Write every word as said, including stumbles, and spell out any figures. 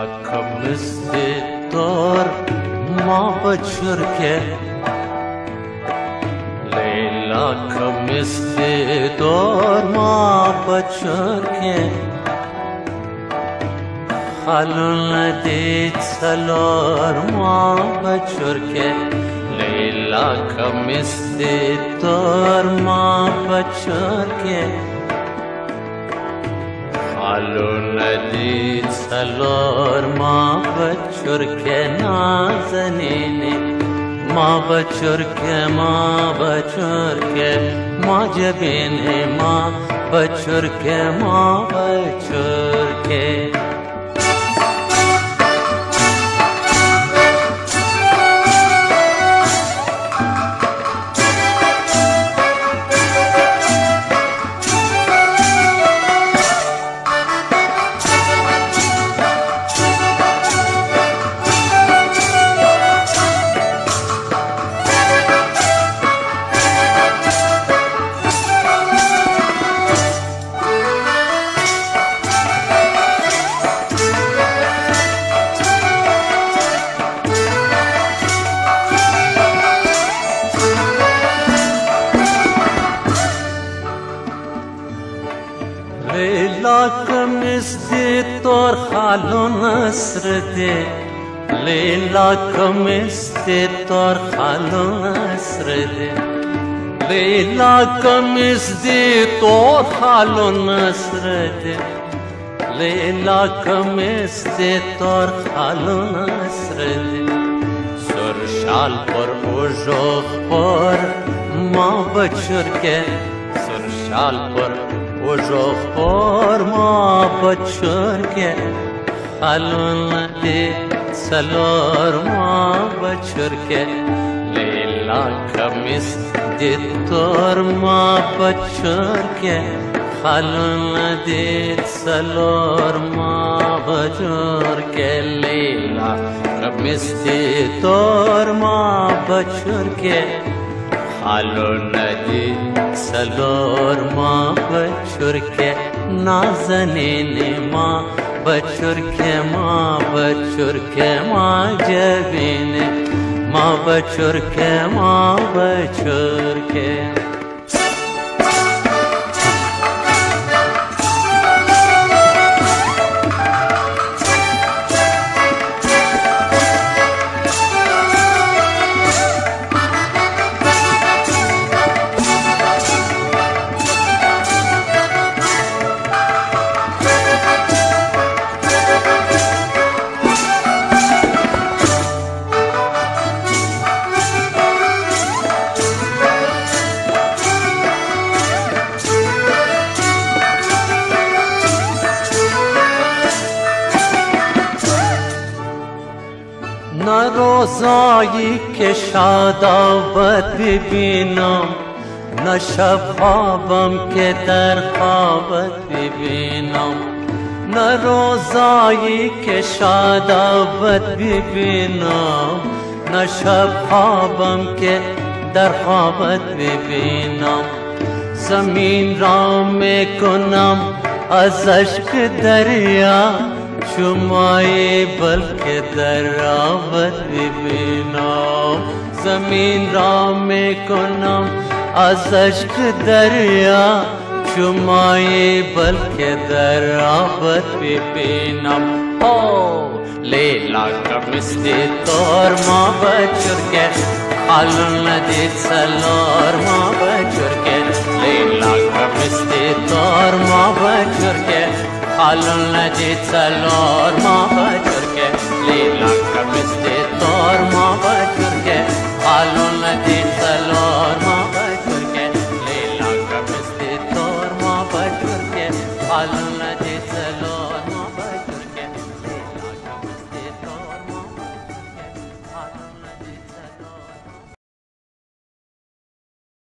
كمست الدار ما بتشركه ليلى كمست الدار ما بتشركه خلون نديت سلار ما بتشركه ليلى كمست الدار ما بتشركه خلون نديت سلار ما بتشركه نازنيني ما بتشركه ما بتشركه ما جبيني ما بتشركه ما بتشركه ليلى كمست الدار خلون اسرده ليلى كمست الدار خلون اسرده ليلى كمست الدار خلون اسرده ليلى كمست الدار خلون اسرده سرشال پر اوجوخ پر ما بچرکه سرشال پر وجوخ پر ما بچرکه خلون ندیت سلار ما بچرکه لیلا کمست دیتار ما بچرکه خلون ندیت سلار ما بچرکه لیلا کمست دیتار ما بچرکه خلون ندیت سلار ما بچرکه نازنینی ما بچرکه ما بچرکه ما جبینه ما بچرکه ما بچرکه نه روزایی که شادابت ببینم نه شب خوابم که در خوابت ببینم نه روزایی که شادابت ببینم نه شب خوابم که در خوابت ببینم زمین را میکنم از اشک دریا شمایی بلکه در آبت ببینم زمین را میکنم از اشک دریا شمایی بلکه در آبت ببینم او لیلا کمست دار ما بچرکه خلون ندیت سلار ما بچرکه لیلا کمست دار ما بچرکه خلون ندیت سلار ما بچرکه لیلا کمست دار ما بچرکه خلون ندیت سلار ما بچرکه لیلا کمست دار ما بچرکه خلون ندیت